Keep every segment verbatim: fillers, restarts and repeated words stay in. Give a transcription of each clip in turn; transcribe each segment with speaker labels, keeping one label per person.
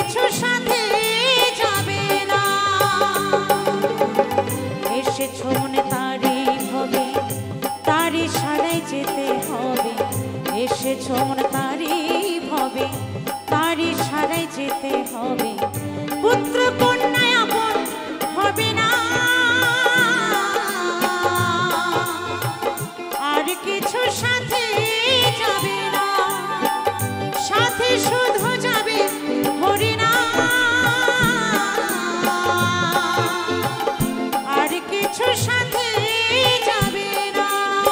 Speaker 1: কিছু সাথে যাবে না। এসেছো মনে তারি হবে, তারি সারাই যেতে হবে। এসেছো মনে তারি হবে, তারি সারাই যেতে হবে। পুত্র কন্যায় আপন হবে না, আর কিছু সাথে যাবে না। সাথে শুধু যাবে হরিনাম, আর কিছু সাথে যাবে না।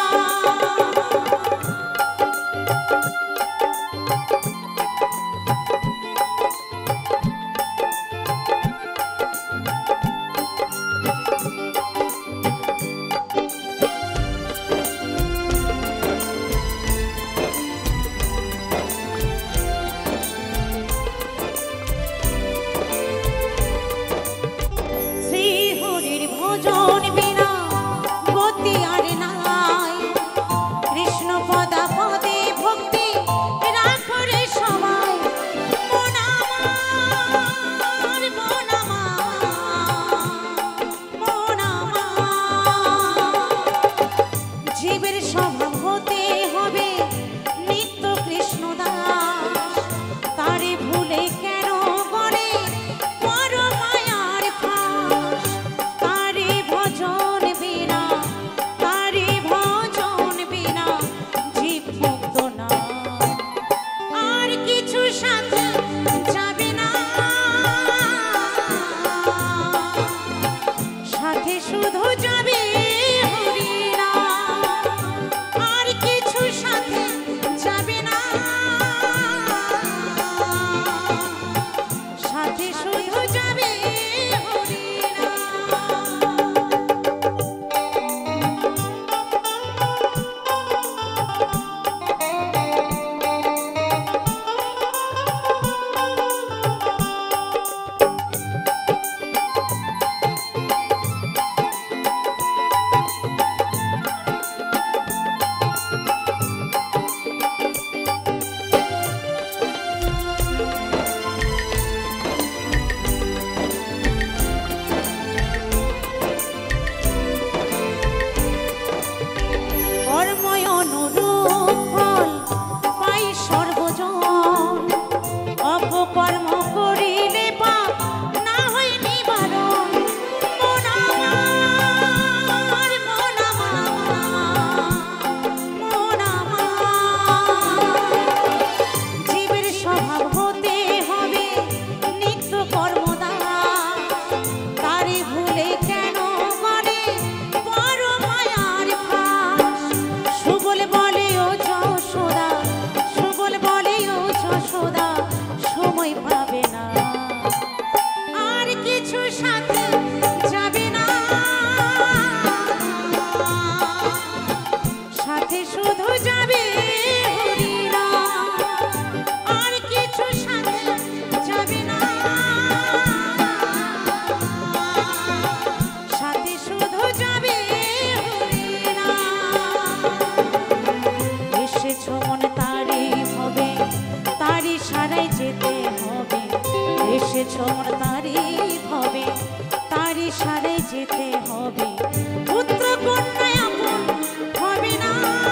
Speaker 1: ছোঁড় তারি হবে, তারি সারে যেতে হবে। পুত্র কন্যায় আপন হবে না,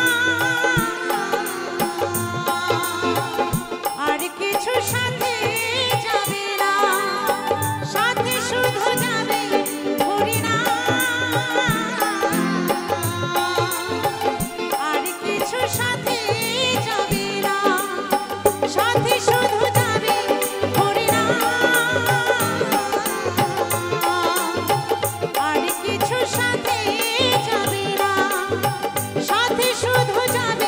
Speaker 1: আর কিছু সাথে যাবে না, সাথে শুধু যাবে হরিনাম, আর কিছু সাথে যাবে না, সাথে শুধু যাবে হরিনাম, আর কিছু সাথে যাবে না, সাথে শুধু যাবে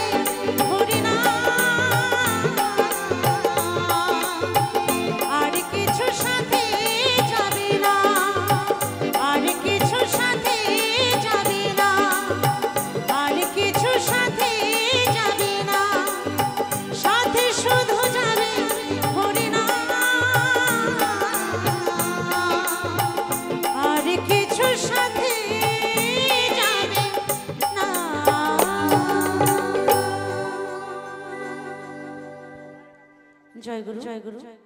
Speaker 1: হরিনাম, আর কিছু সাথে যাবে না, আর কিছু সাথে যাবে না, আর কিছু সাথে যাবে না, সাথে শুধু যাবে হরিনাম, আর কিছু সাথে যাবে না। জয় গুরু, জয় গুরু।